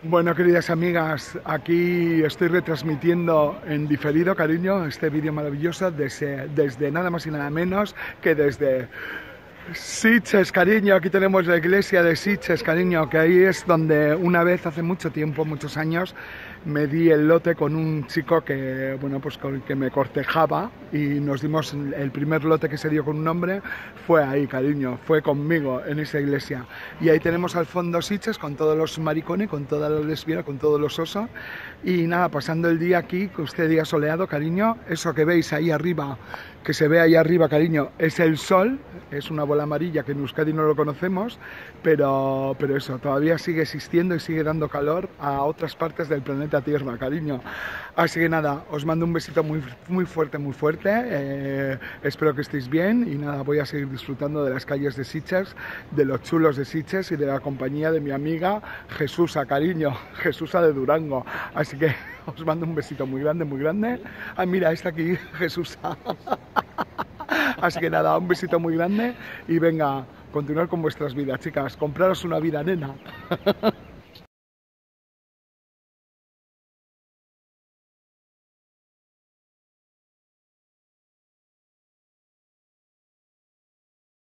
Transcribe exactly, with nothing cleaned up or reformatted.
Bueno, queridas amigas, aquí estoy retransmitiendo en diferido, cariño, este vídeo maravilloso desde, desde nada más y nada menos que desde Sitges, cariño. Aquí tenemos la iglesia de Sitges, cariño, que ahí es donde una vez, hace mucho tiempo, muchos años, me di el lote con un chico que, bueno, pues con el que me cortejaba y nos dimos el primer lote que se dio con un hombre, fue ahí, cariño, fue conmigo en esa iglesia. Y ahí tenemos al fondo Sitges con todos los maricones, con todas las lesbianas, con todos los osos. Y nada, pasando el día aquí, con este día soleado, cariño, eso que veis ahí arriba, que se ve ahí arriba, cariño, es el sol, es una bola amarilla que en Euskadi no lo conocemos, pero, pero eso, todavía sigue existiendo y sigue dando calor a otras partes del planeta Tierra, cariño. Así que nada, os mando un besito muy, muy fuerte, muy fuerte, eh, espero que estéis bien y nada, voy a seguir disfrutando de las calles de Sitges, de los chulos de Sitges y de la compañía de mi amiga Jesusa, cariño, Jesusa de Durango. Así que os mando un besito muy grande, muy grande. Ah, mira, está aquí Jesusa. Así que nada, un besito muy grande y venga, continuar con vuestras vidas, chicas. Compraros una vida, nena.